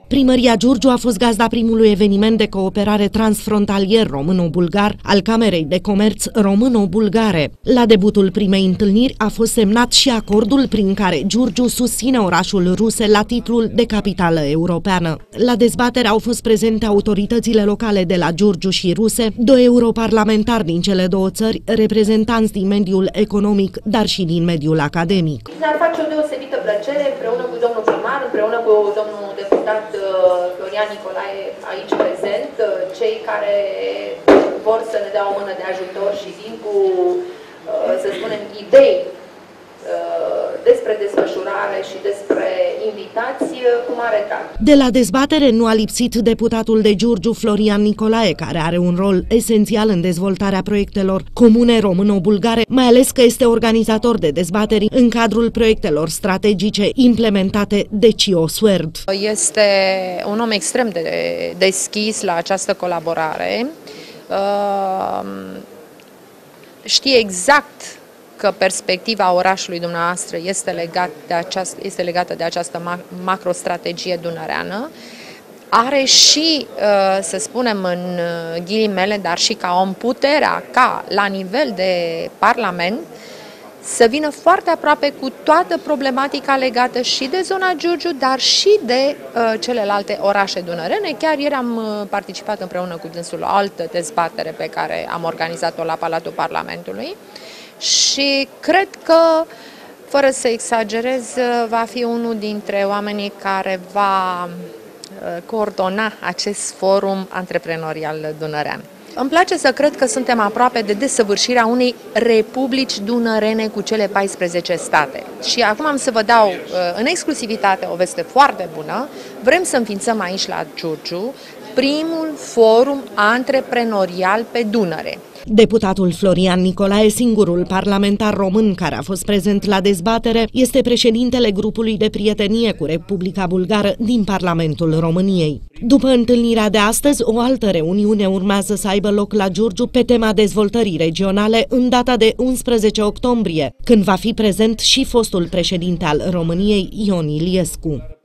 Primăria Giurgiu a fost gazda primului eveniment de cooperare transfrontalier româno-bulgar al Camerei de Comerț româno-bulgare. La debutul primei întâlniri a fost semnat și acordul prin care Giurgiu susține orașul Ruse la titlul de capitală europeană. La dezbatere au fost prezente autoritățile locale de la Giurgiu și Ruse, doi europarlamentari din cele două țări, reprezentanți din mediul economic, dar și din mediul academic. Ne-ar face o deosebită plăcere, împreună cu domnul primar, împreună cu domnul deputat Florian Nicolae aici prezent, cei care vor să ne dea o mână de ajutor și vin cu, să spunem, idei despre desfășurare și despre invitați, cu mare drag. De la dezbatere nu a lipsit deputatul de Giurgiu Florian Nicolae, care are un rol esențial în dezvoltarea proiectelor comune româno-bulgare, mai ales că este organizator de dezbateri în cadrul proiectelor strategice implementate de CIO Swerd. Este un om extrem de deschis la această colaborare. Știe exact că perspectiva orașului dumneavoastră este legată de această macrostrategie dunăreană. Are și, să spunem în ghilimele, dar și ca om, puterea ca la nivel de Parlament să vină foarte aproape cu toată problematica legată și de zona Giurgiu, dar și de celelalte orașe dunărene. Chiar ieri am participat împreună cu dânsul la o altă dezbatere pe care am organizat-o la Palatul Parlamentului. Și cred că, fără să exagerez, va fi unul dintre oamenii care va coordona acest forum antreprenorial dunărean. Îmi place să cred că suntem aproape de desăvârșirea unei republici dunărene cu cele 14 state. Și acum am să vă dau în exclusivitate o veste foarte bună. Vrem să înființăm aici la Giurgiu primul forum antreprenorial pe Dunăre. Deputatul Florian Nicolae, singurul parlamentar român care a fost prezent la dezbatere, este președintele grupului de prietenie cu Republica Bulgară din Parlamentul României. După întâlnirea de astăzi, o altă reuniune urmează să aibă loc la Giurgiu pe tema dezvoltării regionale în data de 11 octombrie, când va fi prezent și fostul președinte al României, Ion Iliescu.